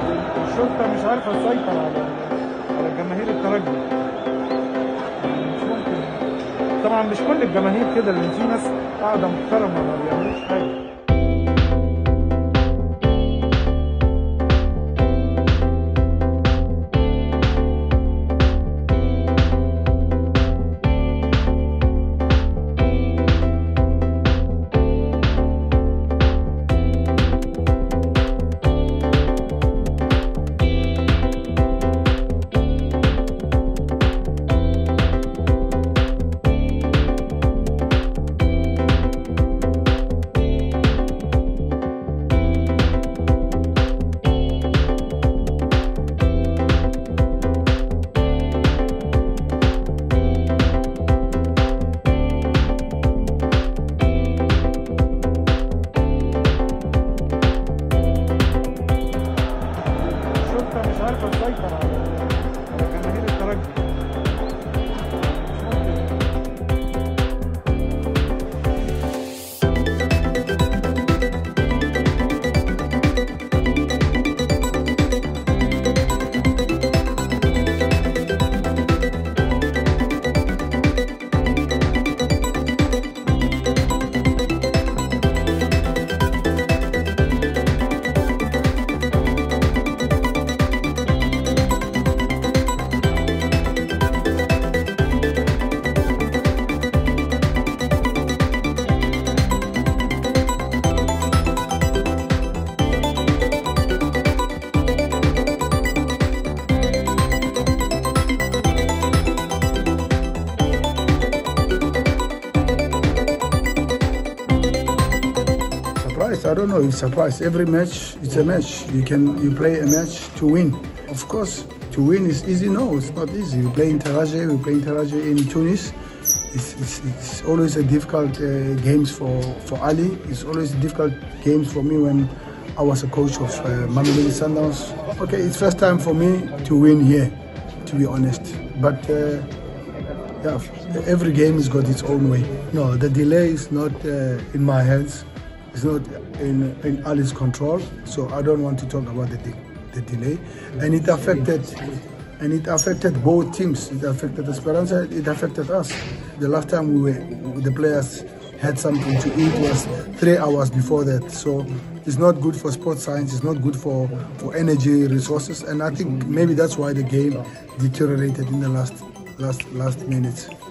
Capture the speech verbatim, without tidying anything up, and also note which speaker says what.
Speaker 1: الشرطة مش عارفة تسيطر على على جماهير الترجي. مش ممكن. طبعا مش كل الجماهير كده، لأن في ناس قاعدة محترمة ما بيعملوش حاجة. مش عارفة تسيطر على على جماهير الترجي.
Speaker 2: I don't know, it's surprise. Every match, it's a match. You can you play a match to win. Of course, to win is easy. No, it's not easy. We play in Taraje, we play in Taraje in Tunis. It's, it's, it's always a difficult uh, games for, for Ali. It's always difficult games for me when I was a coach of uh, Mamelodi Sundowns. Okay, it's first time for me to win here, to be honest. But uh, yeah, every game has got its own way. No, the delay is not uh, in my hands. It's not in, in Ali's control, so I don't want to talk about the, de the delay. And it affected, and it affected both teams. It affected Esperanza. It affected us. The last time we were, the players had something to eat was three hours before that. So it's not good for sports science. It's not good for for energy resources. And I think maybe that's why the game deteriorated in the last last last minutes.